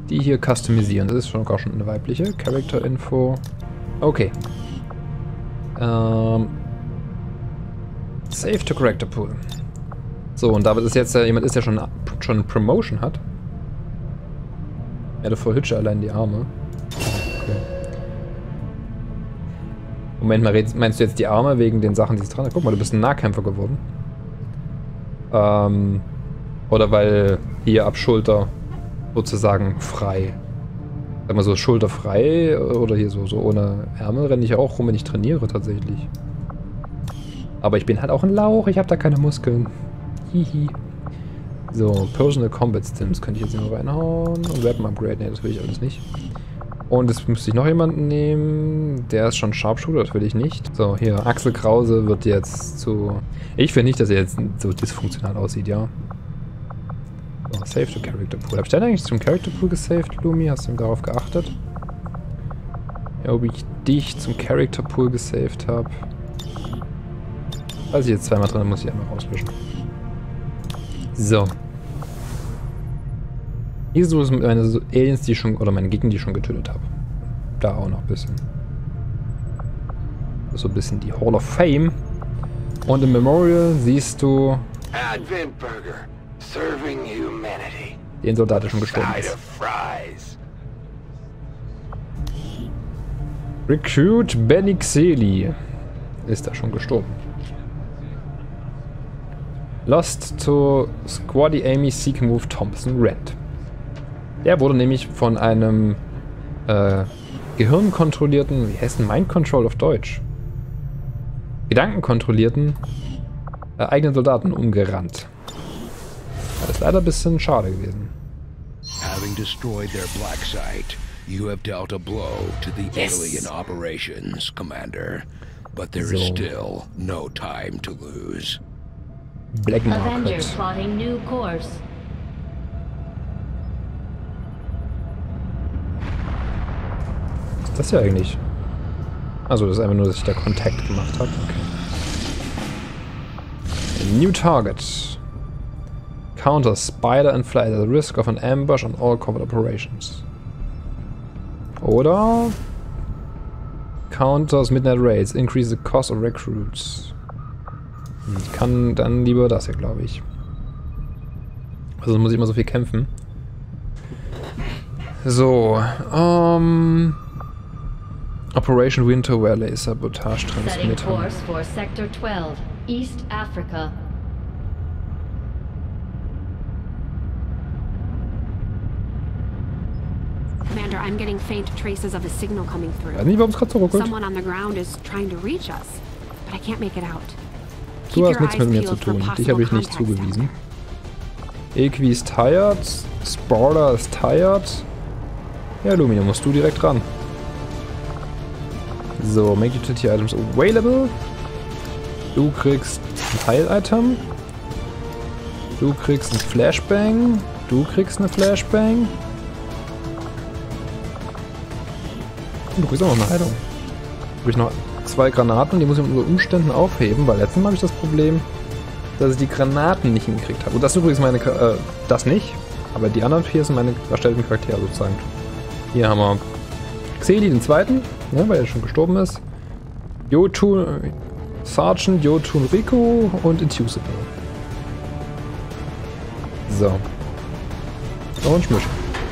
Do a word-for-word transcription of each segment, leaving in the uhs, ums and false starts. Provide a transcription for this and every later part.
die hier customisieren. Das ist schon gar schon eine weibliche. Character Info. Okay. Ähm. Save to Character Pool. So, und da ist jetzt ja jemand ist, der schon, schon Promotion hat. Ja, davor hübsche allein die Arme. Okay. Moment mal, meinst du jetzt die Arme wegen den Sachen, die es dran hat? Guck mal, du bist ein Nahkämpfer geworden. Ähm. Oder weil hier ab Schulter sozusagen frei. Sag mal so schulterfrei oder hier so, so ohne Ärmel renne ich auch rum, wenn ich trainiere tatsächlich. Aber ich bin halt auch ein Lauch, ich habe da keine Muskeln. Hihi. So, Personal Combat Stims könnte ich jetzt immer reinhauen. Und Weapon Upgrade, ne, das will ich alles nicht. Und jetzt müsste ich noch jemanden nehmen. Der ist schon Sharpshooter, das will ich nicht. So, hier, Axel Krause wird jetzt zu... Ich finde nicht, dass er jetzt so dysfunktional aussieht, ja. So, Save to Character Pool. Hab ich denn eigentlich zum Character Pool gesaved, Lumi? Hast du darauf geachtet? Ja, ob ich dich zum Character Pool gesaved habe. Weiß ich jetzt zweimal drin, muss ich einmal rauslöschen. So. Hier sind meine Aliens, die ich schon, oder meine Gegner, die ich schon getötet habe. Da auch noch ein bisschen. So ein bisschen die Hall of Fame. Und im Memorial siehst du Advent Burger, serving humanity. Den Soldat, der schon gestorben ist. Recruit Benny Xeli ist da schon gestorben. Lost to Squaddy Amy Seek Move Thompson Rent. Der wurde nämlich von einem äh, gehirnkontrollierten, wie heißt denn Mind Control auf Deutsch? Gedankenkontrollierten äh, eigenen Soldaten umgerannt. Das ist leider ein bisschen schade gewesen. Having destroyed their black site, you have dealt a blow to the Yes. alien operations, Commander. But there is So. still no time to lose. Black Avenger Market. plotting new course. Was ist das hier eigentlich? Also das ist einfach nur, dass ich da Kontakt gemacht habe. Okay. A new target. Counter Spider and Fly at the risk of an ambush on all covert operations. Oder counters Midnight Raids. Increase the cost of recruits. Ich kann dann lieber das hier, glaube ich. Also sonst muss ich immer so viel kämpfen. So, ähm... Operation Winter Valley, Sabotage Setting Transmitter. course for Sector twelve, East Africa. Commander, I'm getting faint traces of a signal coming Ich weiß through. nicht, warum es gerade so ruckelt. Someone on the ground is trying to reach us, but I can't make it out. Du Keep hast your nichts mit eyes mir zu peeled for tun. Dich possible habe ich nicht contacts zugewiesen. Equi ist tired. Spoiler ist tired. Ja, Lumina, musst du direkt ran. So, make utility items available. Du kriegst ein Teil-Item. Du kriegst ein Flashbang. Du kriegst eine Flashbang. Und du kriegst auch noch eine Heilung. Habe ich noch zwei Granaten, die muss ich unter Umständen aufheben, weil letztes Mal habe ich das Problem, dass ich die Granaten nicht hingekriegt habe. Und das ist übrigens meine, äh, das nicht, aber die anderen vier sind meine erstellten Charaktere sozusagen. Hier haben wir Xeli, den zweiten, ne, weil er schon gestorben ist. Jotun, Sergeant, Jotun Rico und Intusible. So. Und Schmischen.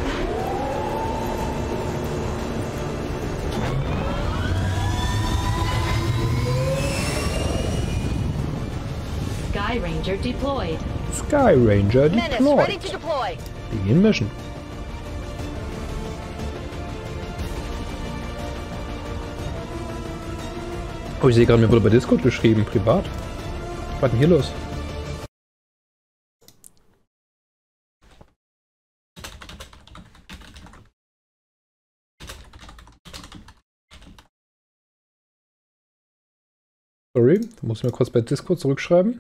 Sky Ranger deployed. Sky Ranger Menace ready deployed. to deploy. Begin Mission. Oh, ich sehe gerade, mir wurde bei Discord geschrieben, privat. Was war denn hier los? Sorry, da muss ich mal kurz bei Discord zurückschreiben.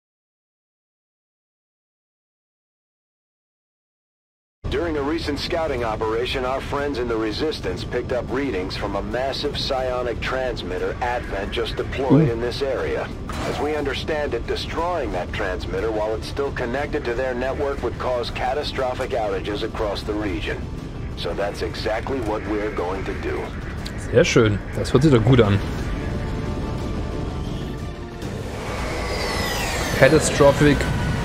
During a recent scouting operation, our friends in the Resistance picked up readings from a massive psionic transmitter Advent just deployed in this area. As we understand it, destroying that transmitter while it's still connected to their network would cause catastrophic outages across the region. So that's exactly what we're going to do. Sehr schön. Das hört sich doch gut an. Catastrophic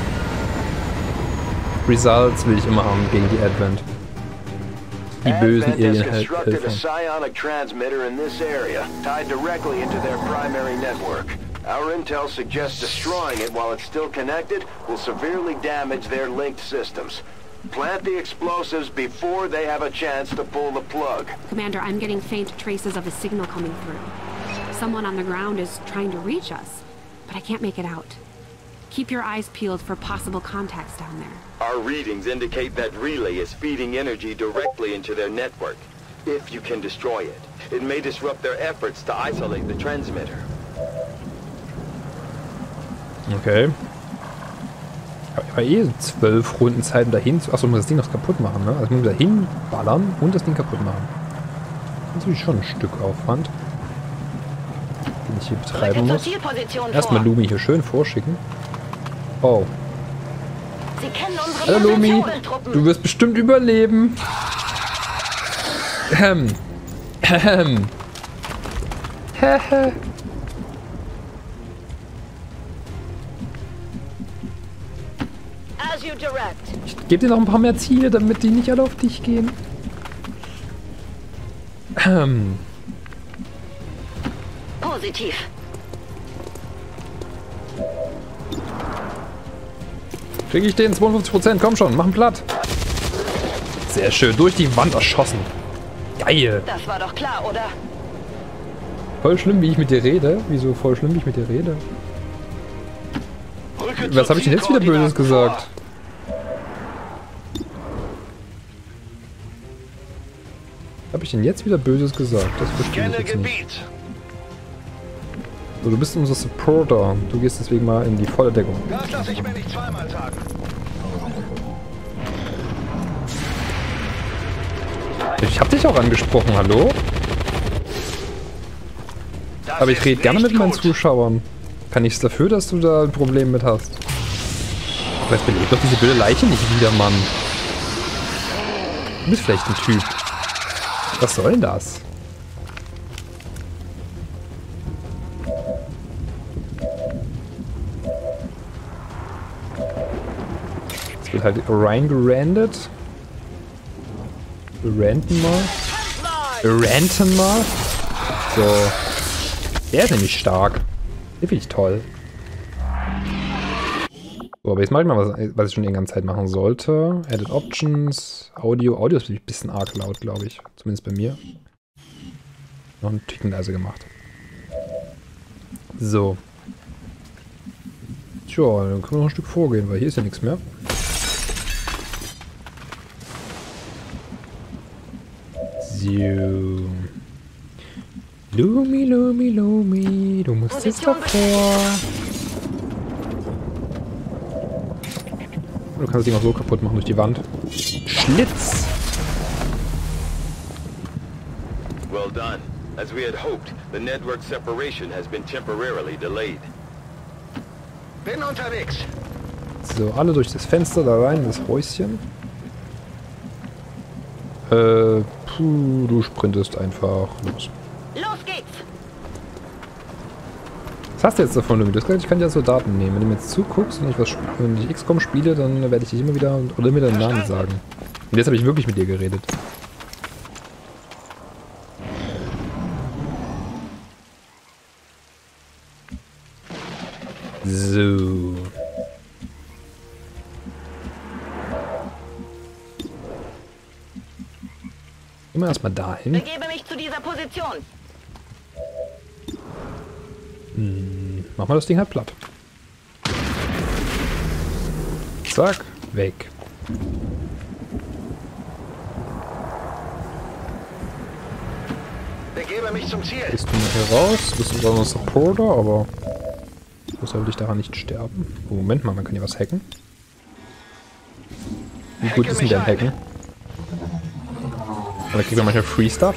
Results will ich immer haben gegen die Advent. Die bösen Advent has Alienhelfer. constructed a psionic transmitter in this area, tied directly into their primary network. Our intel suggests destroying it while it's still connected will severely damage their linked systems. Plant the explosives before they have a chance to pull the plug. Commander, I'm getting faint traces of a signal coming through. Someone on the ground is trying to reach us, but I can't make it out. Keep your eyes peeled for possible contacts down there. Our readings indicate that relay is feeding energy directly into their network. If you can destroy it, it may disrupt their efforts to isolate the transmitter. Okay. Ich habe eh zwölf Runden Zeit, um dahin zu... Achso, ich muss das Ding noch kaputt machen, ne? Also ich muss da hinballern und das Ding kaputt machen. Das ist natürlich schon ein Stück Aufwand, den ich hier betreiben muss. Erstmal Lumi hier schön vorschicken. Oh. Sie kennen unsere Hallo Lumi, du wirst bestimmt überleben. Ähm. Ähm. Hehe. As you direct. Ich gebe dir noch ein paar mehr Ziele, damit die nicht alle auf dich gehen. Ähm. Positiv. Kriege ich den? zweiundfünfzig Prozent, komm schon, mach ihn platt. Sehr schön, durch die Wand erschossen. Geil. Das war doch klar, oder? Voll schlimm, wie ich mit dir rede. Wieso voll schlimm, wie ich mit dir rede? Was habe ich denn jetzt wieder Böses gesagt? Was habe ich denn jetzt wieder Böses gesagt? Das verstehe ich jetzt nicht. So, du bist unser Supporter. Du gehst deswegen mal in die volle Deckung. Das lasse ich mir nicht zweimal sagen. Ich habe dich auch angesprochen, hallo? Das Aber ich ist rede gerne nicht mit meinen gut. Zuschauern. Kann nichts dafür, dass du da ein Problem mit hast. Aber jetzt belebt doch diese blöde Leiche nicht wieder, Mann. Du bist vielleicht ein Typ. Was soll denn das? Jetzt wird halt reingerandet. Wir ranten mal. Wir ranten mal. So. Der ist nämlich stark. Den finde ich toll. So, aber jetzt mache ich mal was, was ich schon die ganze Zeit machen sollte. Edit Options. Audio. Audio ist ein bisschen arg laut, glaube ich. Zumindest bei mir. Noch einen Ticken leise gemacht. So. Tja, dann können wir noch ein Stück vorgehen, weil hier ist ja nichts mehr. So. Lumi, Lumi, Lumi, du musst jetzt davor. Du kannst das Ding auch so kaputt machen durch die Wand. Schlitz! Well done. As we had hoped, the network separation has been temporarily delayed. Bin unterwegs. So, alle durch das Fenster da rein, das Häuschen. Äh, puh, du sprintest einfach los. Los geht's. Was hast du jetzt davon, Lumi? Du hast gesagt, ich kann dir Soldaten nehmen. Wenn du mir jetzt zuguckst und ich, was sp- wenn ich X COM spiele, dann werde ich dich immer wieder oder immer deinen Namen sagen. Und jetzt habe ich wirklich mit dir geredet. So. Immer erstmal dahin. Begebe mich zu dieser Position. Hm, mach mal das Ding halt platt. Zack, weg. Begebe mich zum Ziel. Bist du mal hier raus? Bist du zwar noch Supporter, aber du soll dich daran nicht sterben. Oh, Moment mal, man kann hier was hacken. Wie gut ist denn der Hacken? Oder kriegt man manchmal Free Stuff?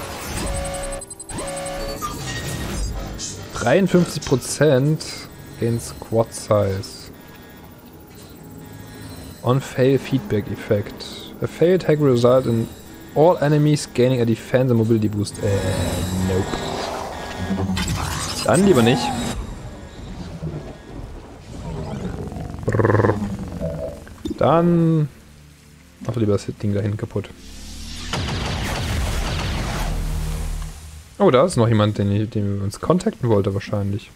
dreiundfünfzig Prozent in Squad Size. On fail feedback effect. A failed hack result in all enemies gaining a defense and mobility boost. Äh, nope. Dann lieber nicht. Brrr. Dann mach lieber das Ding da hinten kaputt. Oh, da ist noch jemand, den, den wir uns kontakten wollte wahrscheinlich.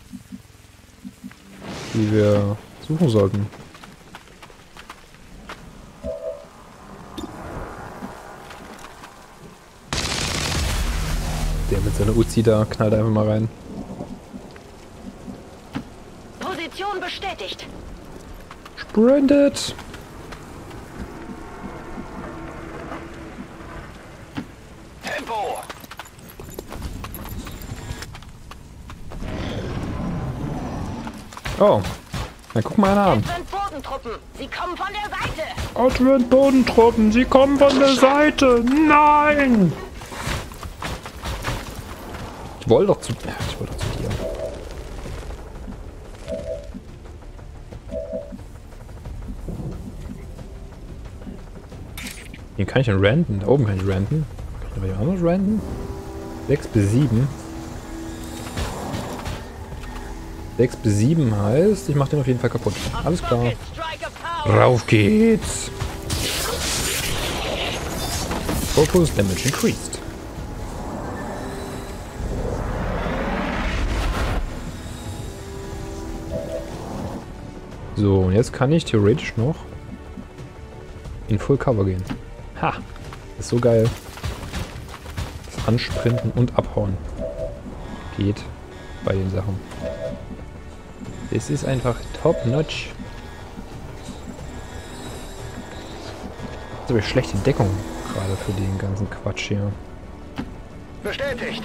Die wir suchen sollten. Der mit seiner Uzi da knallt einfach mal rein. Position bestätigt. Sprintet! Tempo! Oh, dann guck mal einer an. Advent-Bodentruppen, sie kommen von der Seite. Advent-Bodentruppen, sie kommen von der Seite! Nein! Ich wollte doch zu... Ja, ich wollte doch zu dir. Hier kann ich denn randen? Da oben kann ich randen. Kann ich aber hier auch noch randen? sechs bis sieben. sechs bis sieben heißt, ich mach den auf jeden Fall kaputt. Alles klar. Rauf geht's! Focus Damage increased. So, und jetzt kann ich theoretisch noch in Full Cover gehen. Ha! Das ist so geil. Das Ansprinten und Abhauen geht bei den Sachen. Das ist einfach top-notch. Das ist aber schlechte Deckung gerade für den ganzen Quatsch hier. Bestätigt.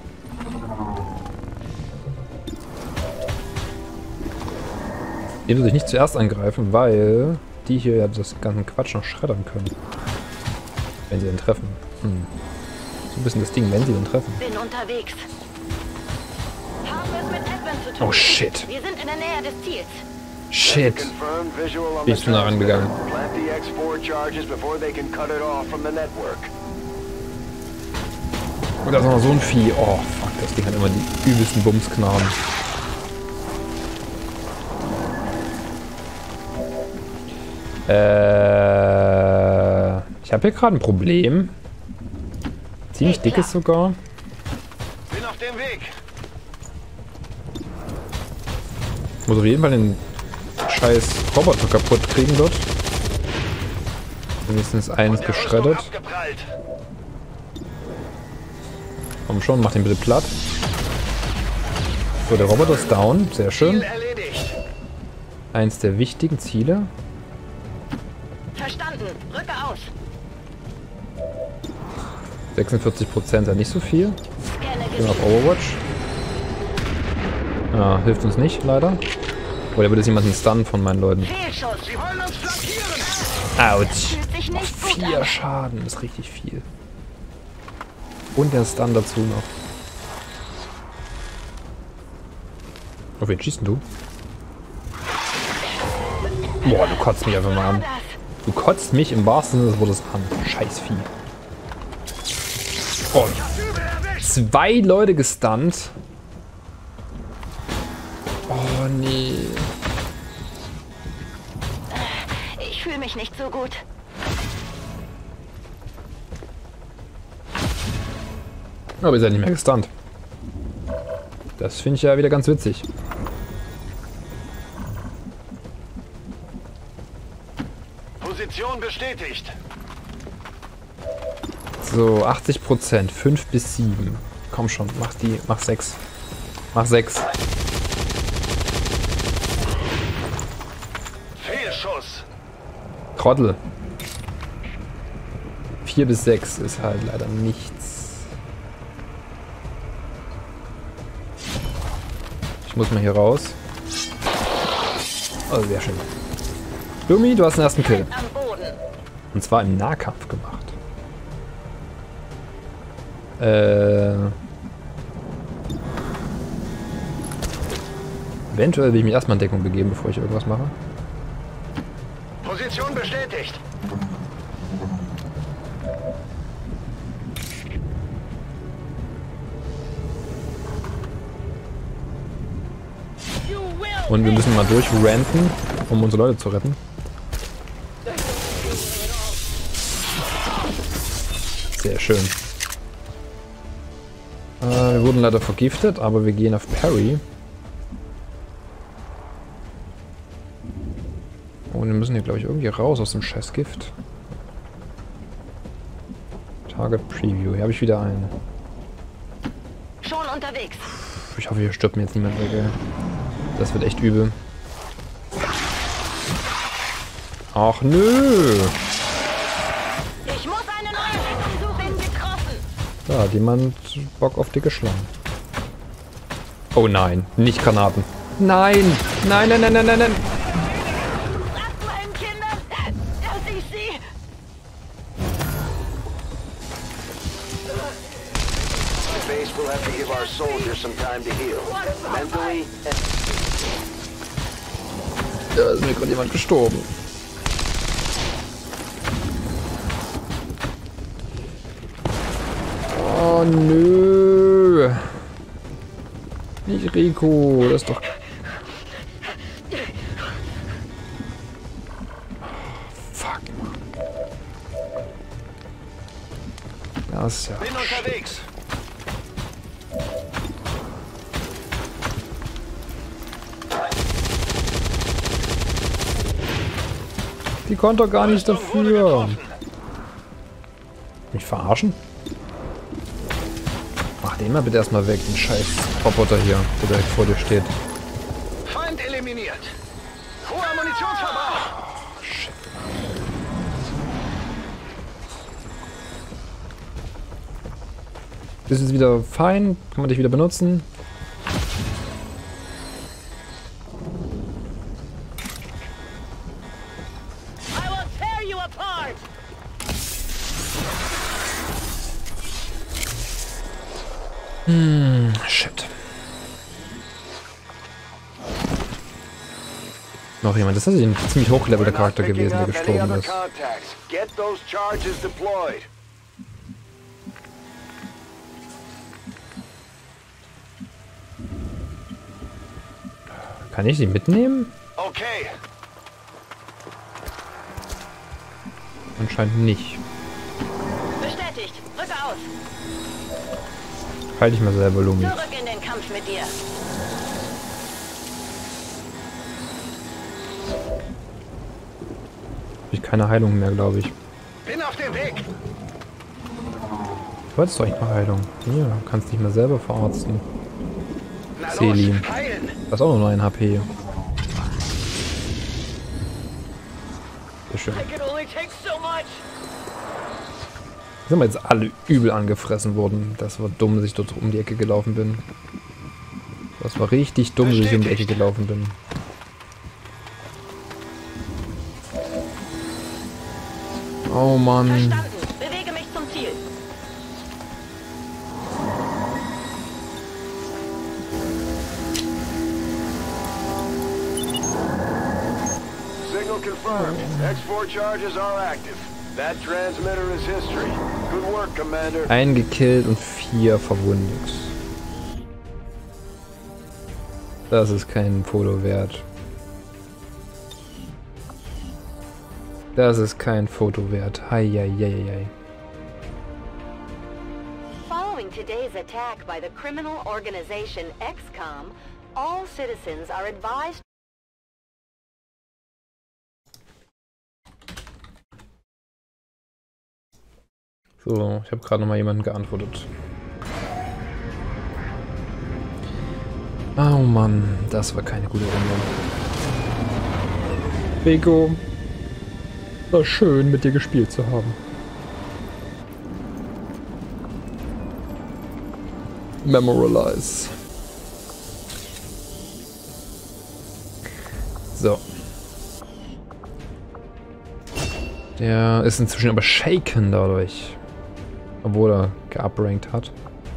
Den würde ich nicht zuerst angreifen, weil die hier ja das ganze Quatsch noch schreddern können. Wenn sie den treffen. Hm. So ein bisschen das Ding, wenn sie den treffen. Bin unterwegs. Haben wir es mit Advent zu tun? Oh shit. Wir sind in der Nähe des Ziels. Shit. Confirmed visual on Bin the ich zu nah rangegangen. Plant the X four charges before they can cut it off from the network. Und da ist noch so ein Vieh. Oh fuck, das Ding hat immer die übelsten Bumsknarren. Äh, ich habe hier gerade ein Problem. Ziemlich dickes sogar. Bin auf dem Weg. Ich muss auf jeden Fall den scheiß Roboter kaputt kriegen dort. Mindestens eins geschreddet. Komm schon, mach den bitte platt. So, der Roboter ist down. Sehr schön. Eins der wichtigen Ziele. Verstanden. Rücke aus. sechsundvierzig Prozent ist ja nicht so viel. Scanne Gehen wir auf Overwatch. Ja, hilft uns nicht, leider. Oder wird jetzt jemand einen Stun von meinen Leuten? Fehlschuss. Sie wollen uns flankieren. Autsch. Fühlt sich Oh, nicht gut vier an. Schaden, das ist richtig viel. Und der Stun dazu noch. Auf wen schießt denn du? Boah, du kotzt mich einfach mal an. Du kotzt mich im wahrsten Sinne des Wortes an. Scheiß Vieh. Oh, zwei Leute gestunt. Oh nee. Ich fühle mich nicht so gut. Aber ihr seid nicht mehr gestunt. Das finde ich ja wieder ganz witzig. Position bestätigt. So, achtzig Prozent. fünf bis sieben. Komm schon, mach die, mach sechs. Mach sechs. Fehlschuss. Trottel. vier bis sechs ist halt leider nichts. Ich muss mal hier raus. Oh, sehr schön. Lumi, du hast den ersten Kill. Am Boden. Und zwar im Nahkampf gemacht. Äh. Eventuell will ich mich erstmal in Deckung begeben, bevor ich irgendwas mache. Position bestätigt. Und wir müssen mal durchranten, um unsere Leute zu retten. Sehr schön. Äh, wir wurden leider vergiftet, aber wir gehen auf Parry. Und wir müssen hier, glaube ich, irgendwie raus aus dem Scheißgift. Target Preview. Hier habe ich wieder einen. Schon unterwegs. Ich hoffe, hier stirbt mir jetzt niemand weg, ey. Das wird echt übel. Ach nö! Ich muss eine neue Richtung suchen. Getroffen. Da hat jemand Bock auf dicke Schlangen. Oh nein, nicht Granaten. Nein! Nein, nein, nein, nein, nein, nein! Sagt meinen Kindern, dass ich sie... The base will have to give our soldiers some time to heal. Mentally and... Da ist mir gerade jemand gestorben. Oh nö. Nicht Rico, das ist doch... Fuck. Das ist ja... Bin unterwegs. Die konnte doch gar nicht dafür. Mich verarschen? Mach den mal bitte erstmal weg, den scheiß Roboter hier, der direkt vor dir steht. Feind eliminiert. Hoher Munitionsverbrauch. Oh, shit. Das ist wieder fein, kann man dich wieder benutzen. I will tear you apart. Hm, shit. Noch jemand. Das ist ein ziemlich hochgelevelter Charakter gewesen, der gestorben ist. Get those charges deployed. Kann ich sie mitnehmen? Okay. Anscheinend nicht. Bestätigt. Rücke aus. Halt dich mal selber, Lumi. Zurück in den Kampf mit dir. Hab ich keine Heilung mehr, glaube ich. Bin auf dem Weg. Du hattest doch eigentlich noch Heilung. Ja, kannst dich mal selber verarzten. Na los, Selim. heilen. Das ist auch nur ein H P. Sehr schön. I can only take so much. Sind wir jetzt alle übel angefressen worden. Das war dumm, dass ich dort um die Ecke gelaufen bin. Das war richtig dumm, dass ich um die Ecke gelaufen bin. Oh Mann. Verstanden. Bewege mich zum Ziel. Signal confirmed. X four charges are active. That transmitter is history. Good work, Commander. Ein gekillt und vier verwundet. Das ist kein Foto wert. Das ist kein Foto wert. Heieieiei. Following today's attack by the criminal organization X COM, all citizens are advised. So, ich habe gerade noch mal jemanden geantwortet. Oh Mann, das war keine gute Runde. Rico, war schön mit dir gespielt zu haben. Memorialize. So. Der ist inzwischen aber shaken dadurch. Obwohl er geuprankt hat.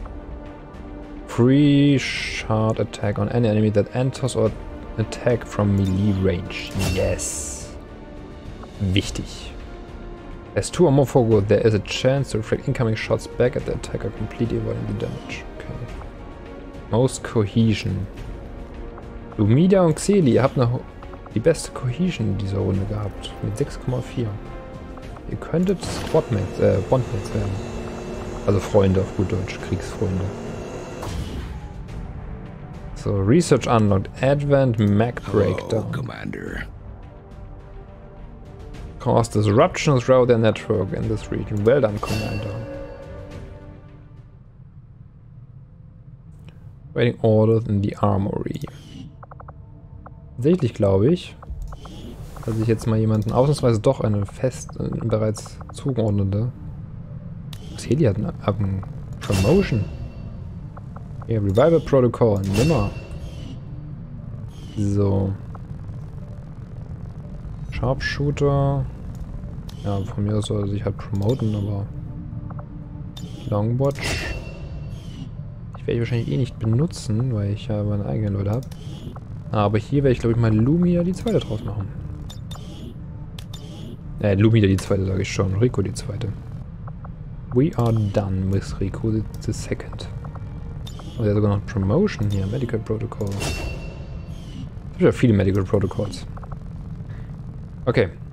Free shard attack on any enemy that enters or attack from melee range. Yes. Wichtig. As two or more fogo, there is a chance to reflect incoming shots back at the attacker, completely avoiding the damage. Okay. Most cohesion. Lumida und Xeli, ihr habt eine, die beste Cohesion in dieser Runde gehabt. Mit sechs Komma vier. Ihr könntet Squadmates, äh, Bondmates werden. Also Freunde auf gut Deutsch, Kriegsfreunde. So, Research unlocked. Advent Mac Breakdown. Hello, Commander. Cause disruptions throughout their network in this region. Well done, Commander. Waiting orders in the armory. Tatsächlich glaube ich, dass ich jetzt mal jemanden ausnahmsweise doch eine fest äh, bereits zugeordnete. Was hier, die hat eine, eine Promotion. Ja, Revival Protocol, nimmer. So. Sharpshooter. Ja, von mir aus soll er sich halt promoten, aber Longwatch. Ich werde ich wahrscheinlich eh nicht benutzen, weil ich ja meine eigenen Leute habe. Aber hier werde ich, glaube ich, mal Lumia die zweite draus machen. Äh, Lumia die zweite, sage ich schon. Rico die zweite. We are done with Rico the second. Oh, der hat sogar noch Promotion hier. Medical Protocol. Ich habe ja viele Medical Protocols. Okay.